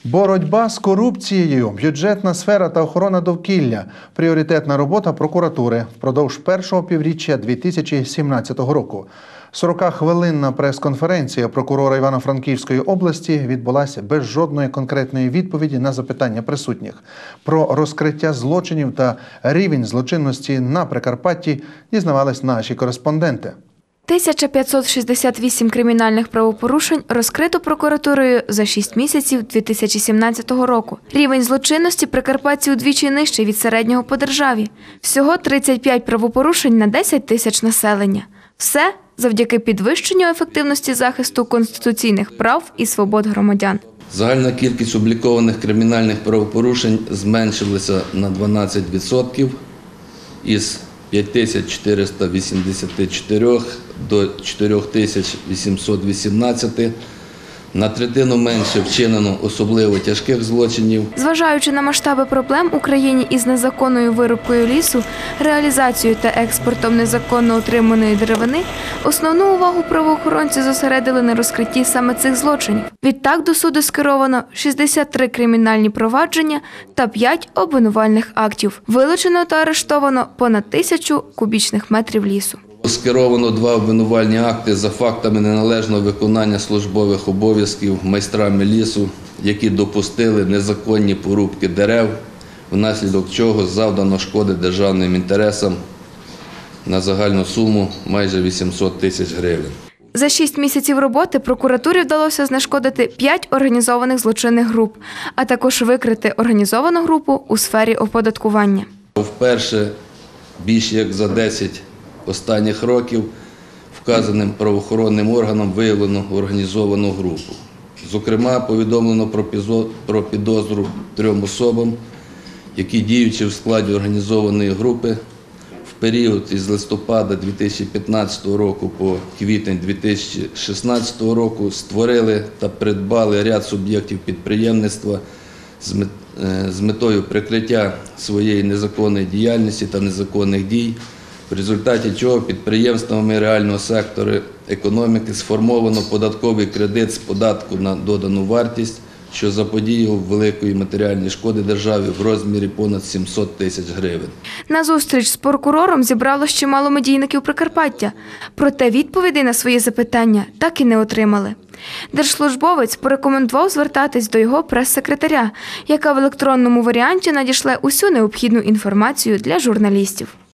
Боротьба з корупцією, бюджетна сфера та охорона довкілля – пріоритетна робота прокуратури впродовж першого півріччя 2017 року. 40-хвилинна прес-конференція прокурора Івано-Франківської області відбулася без жодної конкретної відповіді на запитання присутніх. Про розкриття злочинів та рівень злочинності на Прикарпатті дізнавались наші кореспонденти. 1568 кримінальних правопорушень розкрито прокуратурою за 6 місяців 2017 року. Рівень злочинності прикарпатці удвічі нижчий від середнього по державі. Всього 35 правопорушень на 10 тисяч населення. Все завдяки підвищенню ефективності захисту конституційних прав і свобод громадян. Загальна кількість облікованих кримінальних правопорушень зменшилася на 12% із 5484 до 4818. На третину менше вчинено особливо тяжких злочинів. Зважаючи на масштаби проблем в Україні із незаконною вирубкою лісу, реалізацією та експортом незаконно отриманої деревини, основну увагу правоохоронці зосередили на розкритті саме цих злочинів. Відтак до суду скеровано 63 кримінальні провадження та 5 обвинувальних актів. Вилучено та арештовано понад 1000 кубічних метрів лісу. Скеровано 2 обвинувальні акти за фактами неналежного виконання службових обов'язків майстрами лісу, які допустили незаконні порубки дерев, внаслідок чого завдано шкоди державним інтересам на загальну суму майже 800 тисяч гривень. За 6 місяців роботи прокуратурі вдалося знешкодити 5 організованих злочинних груп, а також викрити організовану групу у сфері оподаткування. Вперше більш як за 10 останніх років вказаним правоохоронним органам виявлено організовану групу. Зокрема, повідомлено про підозру 3 особам, які, діючи в складі організованої групи, в період із листопада 2015 року по квітень 2016 року створили та придбали ряд суб'єктів підприємництва з метою прикриття своєї незаконної діяльності та незаконних дій, в результаті чого підприємствами реального сектору економіки сформовано податковий кредит з податку на додану вартість, що заподіяв великої матеріальної шкоди державі в розмірі понад 700 тисяч гривень. На зустріч з прокурором зібралось чимало медійників Прикарпаття. Проте відповідей на свої запитання так і не отримали. Держслужбовець порекомендував звертатись до його прес-секретаря, яка в електронному варіанті надішле усю необхідну інформацію для журналістів.